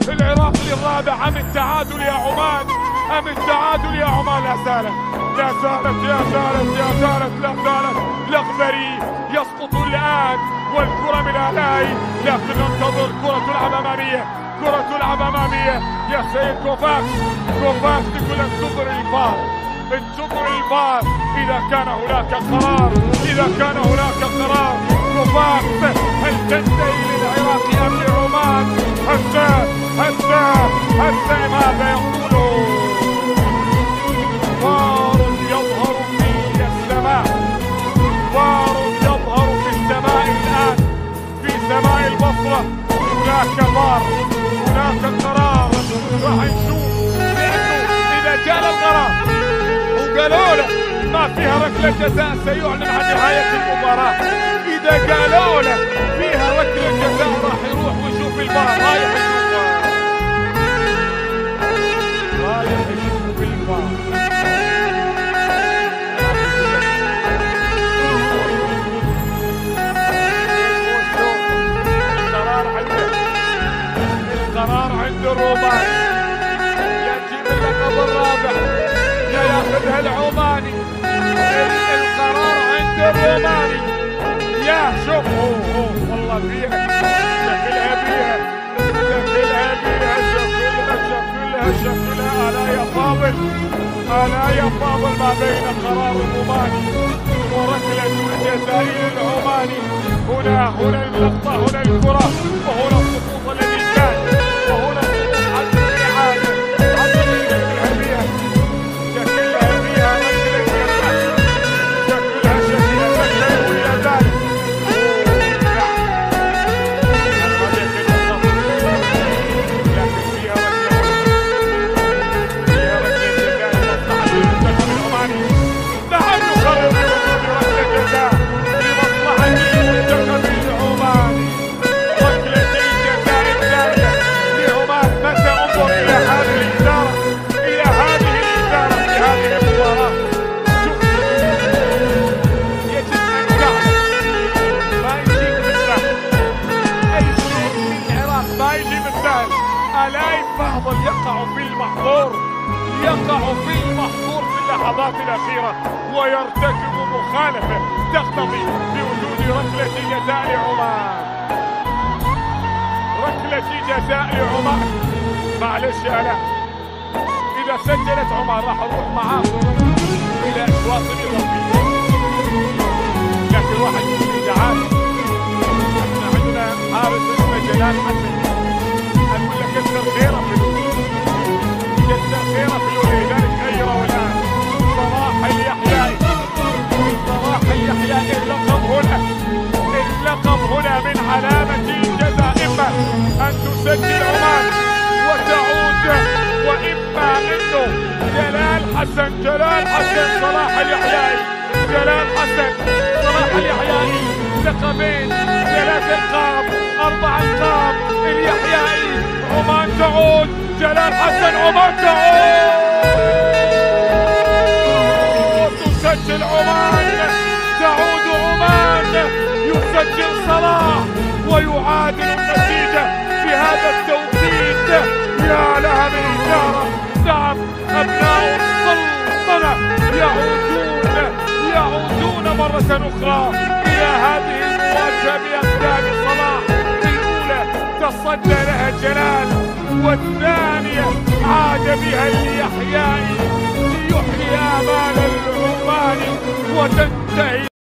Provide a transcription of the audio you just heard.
العراق للرابع. أم التعادل يا عمان، أم التعادل يا عمان. لا زالت لا زالت لا زالت لا زالت لا زالت. الأخضري يسقط الآن والكرة من آلاي، لكن ننتظر كرة تلعب أمامية، كرة تلعب أمامية. يا سيد كوفاكس، كوفاكس تقول انتظر الفار، انتظر الفار إذا كان هناك قرار، إذا كان هناك قرار. كوفاكس هل تنتهي للعراق أم لعمان؟ هسه ماذا يقولون؟ فار يظهر في السماء، فار يظهر في السماء الآن، في سماء البصرة. هناك فار، هناك قرار، راح نشوف. لأنه إذا جاء القرار وقالوا له ما فيها ركلة جزاء سيعلن عن نهاية المباراة. إذا قالوا له فيها ركلة جزاء راح يروح ويشوف الفار، رايح يشوف الفار. القرار عند الرومان، يجيب اللقب الرابع يا ياخذها العماني. القرار عند الروماني. يا شوف والله فيها، شكلها فيها، شكلها فيها، شكلها. ألا يا فاضل، ألا يا فاضل ما بين قرار الروماني وركلة الجزاء العماني. هنا اللقطة، هنا الكرة، وهنا السقوط الذي كان، وهنا عدم الإعادة، عدم الإرهابية. شكلها فيها ركلة جزاء، شكلها وإلى ذلك. لكن فيها ركلة جزاء لمصلحة المنتخب العماني. نعم نقرر بوجود ركلة جزاء لمصلحة المنتخب العماني. ركلة الجزاء الثانية لعمان. متى انظر إلى هذه الإدارة، إلى هذه الإدارة في هذه المباراة. يجب أن تعلم ما يجي بالسهل، أي شيء في العراق ما يجي بالسهل. آلاء فاضل يقع في المحظور، يقع في المحظور في اللحظات الأخيرة ويرتكب مخالفة تقتضي بوجود ركلة جزاء لعمان. ركلة جزاء لعمان. معلش يا آلاء، إذا سجلت عمان راح أروح معاه إلى أشواط الإضافية. لكن واحد يقول لي تعال، احنا عندنا حارس اسمه جلال حسن، أقول لك كثر خيره في الوجود، كثر خيره في الوجود. لذلك غيره الآن صلاح اليحيائي، صلاح اليحيائي. اللقب هنا من علامة الجزاء، إما أن تسجل عمان وتعود، وإما أنه جلال حسن صلاح اليحيائي، جلال حسن صلاح اليحيائي. لقبين، 3 ألقاب، 4 ألقاب. اليحيائي. عمان تعود، جلال حسن. عمان تعود، تسجل عمان، تعود عمان، يسجل صلاح ويعادل النتيجة في هذا التوقيت. يا لها من إشارة. نعم، أبناء السلطنة يعودون مرة أخرى إلى هذه المواجهة بأقدام صلاح. الأولى تصدى لها جلال، والثانية عاد بها اليحيائي ليحيي آمال العماني وتنتهي